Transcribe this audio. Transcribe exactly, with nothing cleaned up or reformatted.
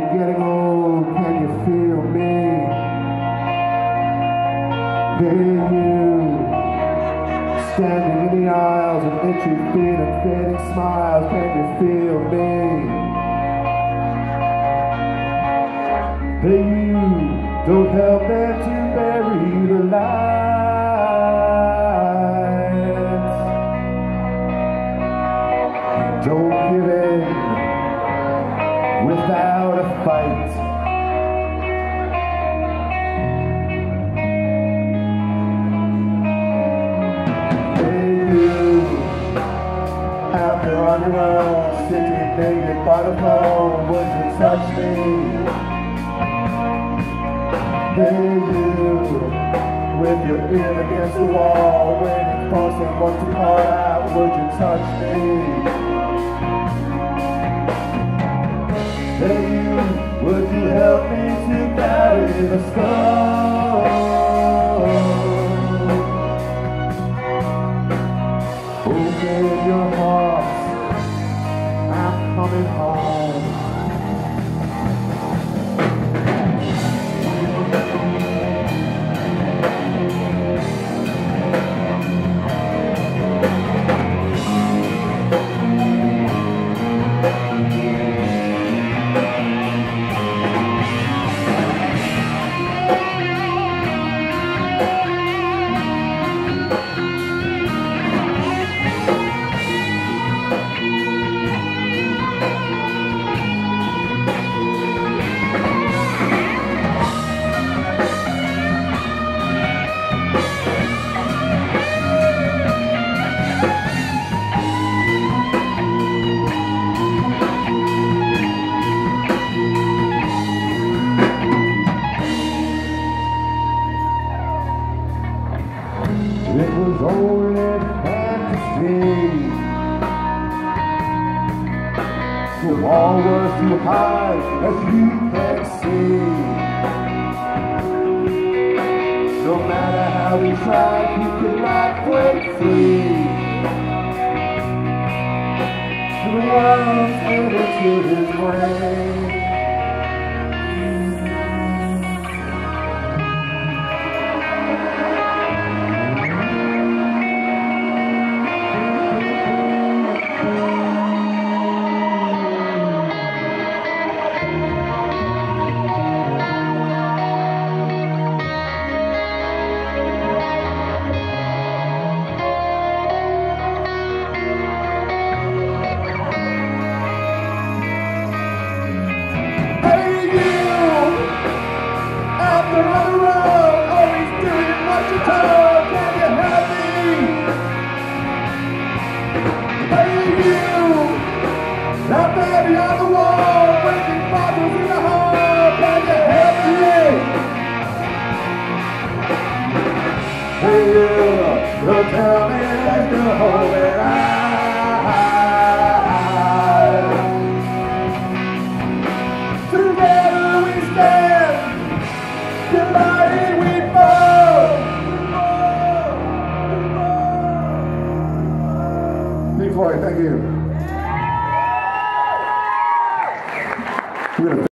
getting old, can you feel me? Hey you, standing in the aisles with itchy feet and fading smiles, can you feel me? Hey you, don't help them to bury the lights. Don't give in without a fight. Hey you, out there on your own, sitting naked by the phone, would you touch me? Hey you, with your ear against the wall, waiting for someone to call out, would you touch me? Hey you, would you help me to carry the stone? Open your heart, I'm coming home. It was only fantasy, the wall was too high, as you can see. No matter how we tried, we could not break free. The worms entered into his brain. Now baby on the wall, breaking bottles in the hall, can you help me? Hey you, don't tell me there's no hope in eyes. Together we stand, divided we fall. Pink Floyd, thank you. We're gonna